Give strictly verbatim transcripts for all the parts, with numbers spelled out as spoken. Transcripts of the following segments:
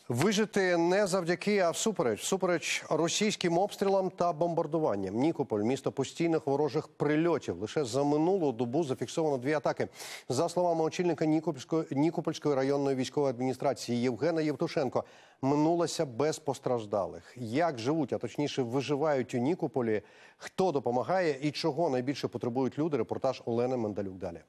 Вижити не завдяки, а всупереч. Всупереч російським обстрілам та бомбардуванням. Нікополь – місто постійних ворожих прильотів. Лише за минулу добу зафіксовано дві атаки. За словами очільника Нікопольської, Нікопольської районної військової адміністрації Євгена Євтушенко, минулося без постраждалих. Як живуть, а точніше виживають у Нікополі, хто допомагає і чого найбільше потребують люди – репортаж Олени Мендалюк далі.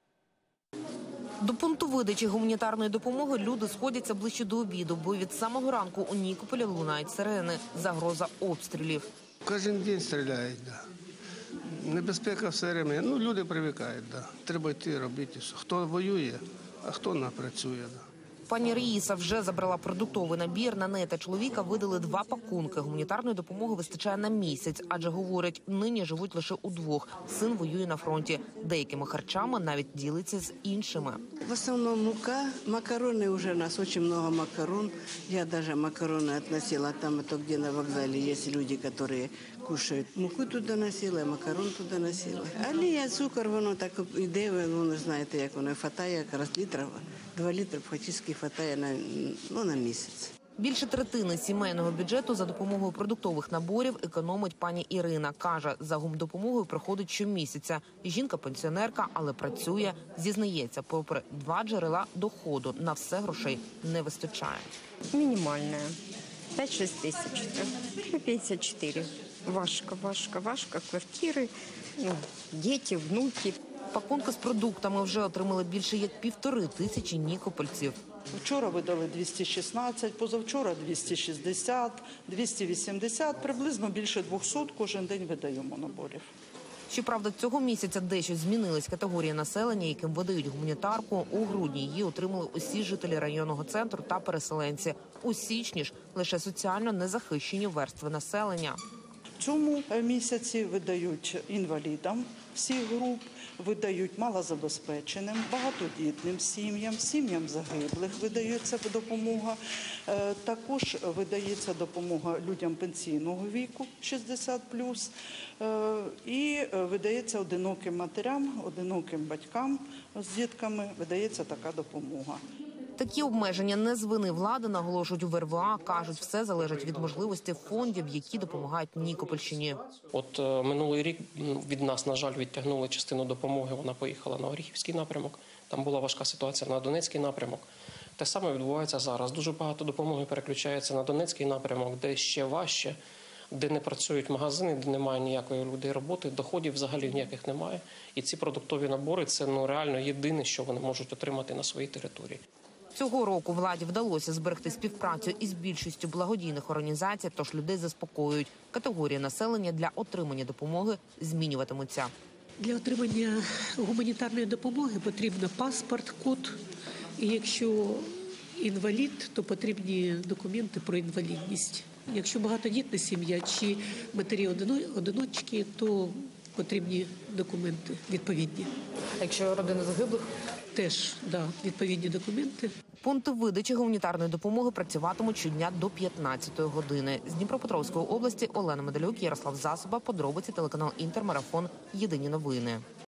До пункту видачі гуманітарної допомоги люди сходяться ближче до обіду, бо від самого ранку у Нікополі лунають сирени, загроза обстрілів. Кожен день стріляють, да. Небезпека все время. Ну, люди привикають, да. Треба йти робити. Хто воює, а хто напрацює, да. Пані Раїса вже забрала продуктовий набір. На неї та чоловіка видали два пакунки. Гуманітарної допомоги вистачає на місяць, адже, говорять, нині живуть лише удвох. Син воює на фронті. Деякими харчами навіть ділиться з іншими. В основном мука, макароны уже у нас очень много макарон. Я даже макароны относила, там это где на вокзале есть люди, которые кушают. Муку туда носила, макарон туда носила. Олія, цукор, воно так іде, воно знаєте, як воно хватає, якраз літрів. Два літри фактично хватає на, ну, на місяць. Більше третини сімейного бюджету за допомогою продуктових наборів економить пані Ірина. Каже, за гумдопомогою приходить щомісяця. Жінка-пенсіонерка, але працює, зізнається, попри два джерела доходу, на все грошей не вистачає. Минимальная. пять-шесть тысяч. пятьдесят четыре. Важко, важко, важко. Квартиры, ну, дети, внуки. Пакунки з продуктами вже отримали більше як півтори тисячі нікопольців. Вчора видали двісті шістнадцять, позавчора двісті шістдесят, двісті вісімдесят, приблизно більше двохсот кожен день видаємо наборів. Щоправда, цього місяця дещо змінились категорії населення, яким видають гуманітарку. У грудні її отримали усі жителі районного центру та переселенці. У січні ж лише соціально незахищені верстви населення. В цьому місяці видають інвалідам всіх груп, видають малозабезпеченим, багатодітним сім'ям, сім'ям загиблих видається допомога. Також видається допомога людям пенсійного віку шістдесят плюс. І видається одиноким матерям, одиноким батькам з дітками, видається така допомога. Такі обмеження не з вини влади, наголошують у В Р В А. Кажуть, все залежить від можливості фондів, які допомагають Нікопольщині. От е, минулий рік від нас, на жаль, відтягнули частину допомоги. Вона поїхала на Оріхівський напрямок. Там була важка ситуація на Донецький напрямок. Те саме відбувається зараз. Дуже багато допомоги переключається на Донецький напрямок, де ще важче, де не працюють магазини, де немає ніякої людей роботи, доходів взагалі ніяких немає. І ці продуктові набори – це ну, реально єдине, що вони можуть отримати на своїй території. Цього року владі вдалося зберегти співпрацю із більшістю благодійних організацій, тож людей заспокоюють. Категорії населення для отримання допомоги змінюватимуться. Для отримання гуманітарної допомоги потрібно паспорт, код. І якщо інвалід, то потрібні документи про інвалідність. Якщо багатодітна сім'я чи матері-одиночки, то потрібні документи відповідні. А якщо родина загиблих? Теж, да, відповідні документи. Пункти видачі гуманітарної допомоги працюватимуть щодня до п'ятнадцятої години. З Дніпропетровської області Олена Мендалюк, Ярослав Засоба, подробиці, телеканал Інтер, марафон, єдині новини.